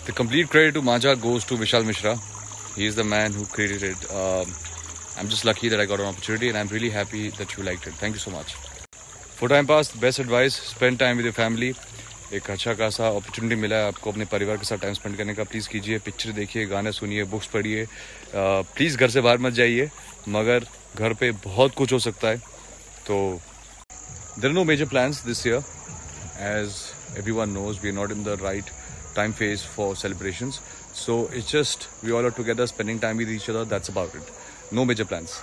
The complete credit to Maja goes to Vishal Mishra. He is the man who created it. I'm just lucky that I got an opportunity and I'm really happy that you liked it. Thank you so much. For time pass, best advice, spend time with your family. एक अच्छा खासा opportunity मिला है आपको अपने परिवार के साथ टाइम स्पेंड करने का. प्लीज़ कीजिए, पिक्चर देखिए, गाने सुनिए, बुक्स पढ़िए. प्लीज़ घर से बाहर मत जाइए, मगर घर पे बहुत कुछ हो सकता है. तो there are no major plans this year. As everyone knows, we are not in the right time phase for celebrations. So it's just we all are together spending time with each other. That's about it. No major plans.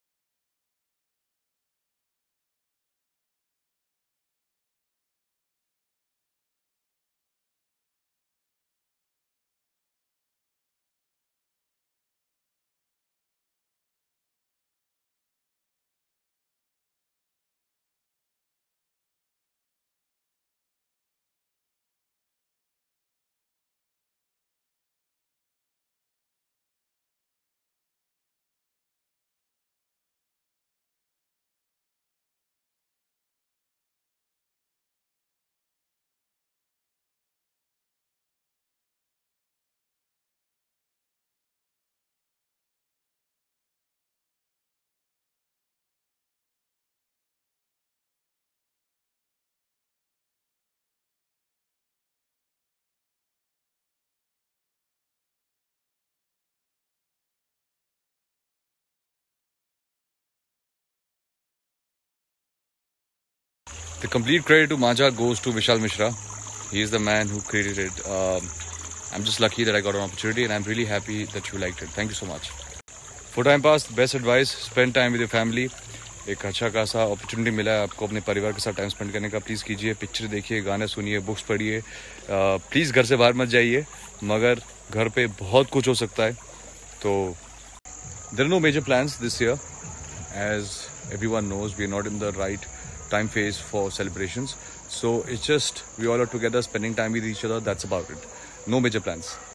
The complete credit to Maja goes to Vishal Mishra. He is the man who created it. I'm just lucky that I got an opportunity and I'm really happy that you liked it. Thank you so much. For time pass, best advice, spend time with your family. एक अच्छा खासा opportunity मिला है आपको अपने परिवार के साथ टाइम स्पेंड करने का. प्लीज़ कीजिए, पिक्चर देखिए, गाने सुनिए, बुक्स पढ़िए. प्लीज़ घर से बाहर मत जाइए, मगर घर पे बहुत कुछ हो सकता है. तो there are no major plans this year. As everyone knows, we are not in the right time phase for celebrations. So it's just we all are together spending time with each other. That's about it. No major plans.